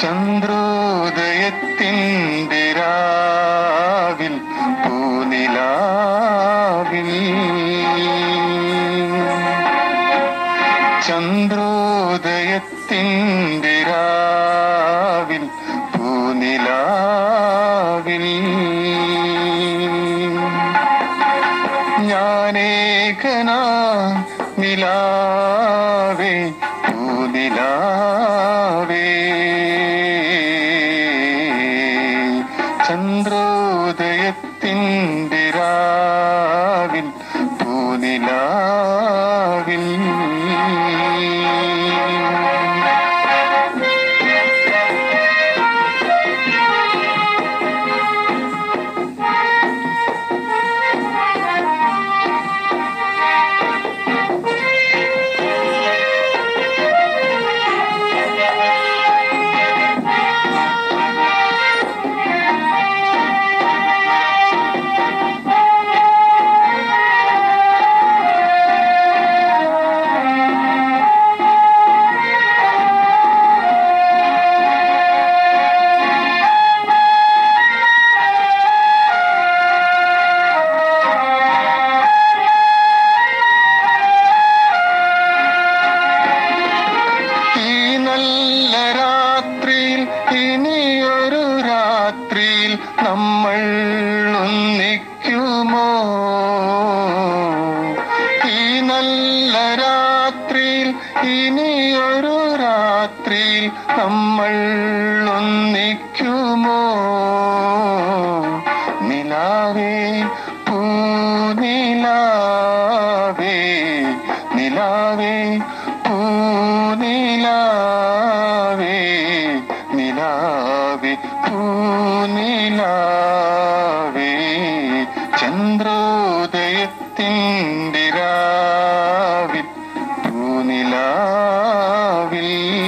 ചന്ദ്രോദയത്തിൻ്റെ രാവിൽ പൂനിലാവിൽ ചന്ദ്രോദയത്തിൻ്റെ രാവിൽ പൂനിലാവിൽ ഞാനേകനാ നിലാവേ പൂനിലാവേ ചന്ദ്രോദയത്തിൻ്റെ രാവിൽ പൂനിലാവിൽ ഇനിയൊരു രാത്രിയിൽ നമ്മൾ ഒന്നിക്കുമോ? ഈ നല്ല രാത്രിയിൽ ഇനിയൊരു രാത്രിയിൽ നമ്മൾ ഒന്നിക്കുമോ? നിലാവേ പൂനിലാവേ നിലാവേ പൂനിലാവേ നിലാവേ പൂനിലാവേ ചന്ദ്രോദയത്തിൻ്റെ രാവിൽ പൂനിലാവിൽ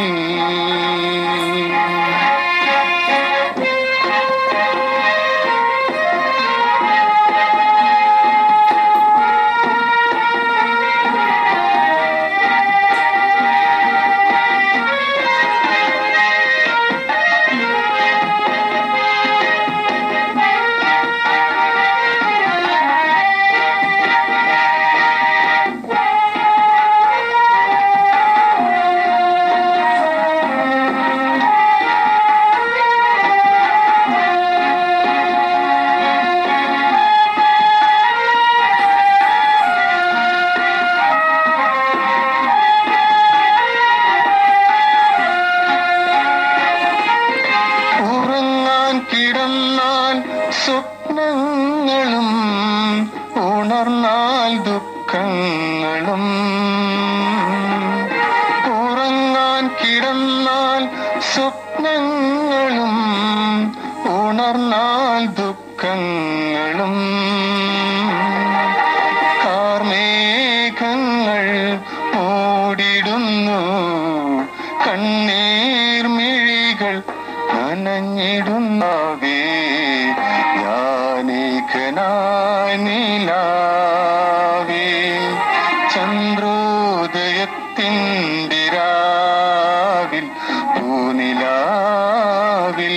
കിടന്നാൽ സ്വപ്നങ്ങളും ഉണർന്നാൽ ദുഃഖങ്ങളും ഉറങ്ങാൻ കിടന്നാൽ സ്വപ്നങ്ങളും ഉണർന്നാൽ ദുഃഖങ്ങളും കാർമേഘങ്ങൾ ഓടിടുന്നു കണ്ണീർമിഴികൾ നനഞ്ഞിടുന്നാവേ ഞാനേകനായി നിലാവേ ചന്ദ്രോദയത്തിൻ്റെ രാവിൽ പൂനിലാവിൽ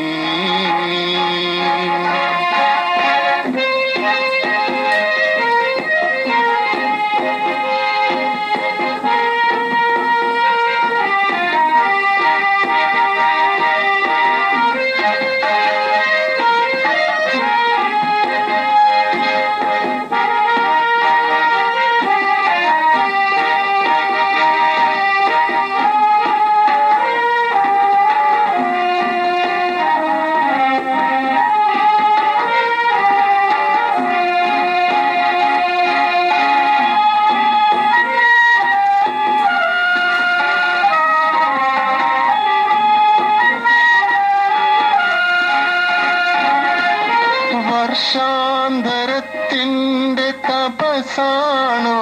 വർഷാന്തരത്തിൻ്റെ തപസാണോ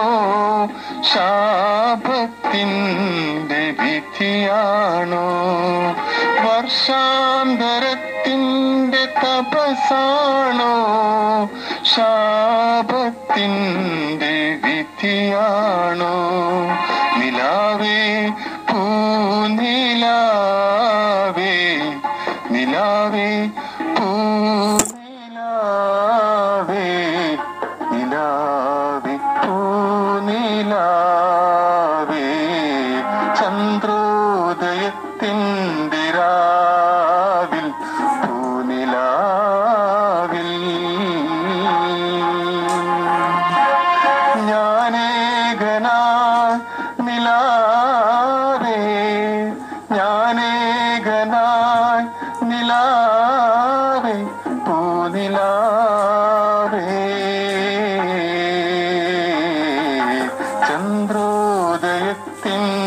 ശാപത്തിൻ്റെ വിധിയാണോ? വർഷാന്തരത്തിൻ്റെ തപസാണോ ശാപത്തിൻ്റെ വിധിയാണോ? നിലാവേ പൂനിലാവേ നിലാവേ പൂനിലാവേ നിലാവേ പൂനിലാവേ ചന്ദ്രോദയത്തിൻ്റെ രാവിൽ പൂനിലാവിൽ ഞാനേകനായി നിലാവേ ഞാനേകനായി നിലാവേ പൂനിലാവേ ചന്ദ്രോദയത്തിൻ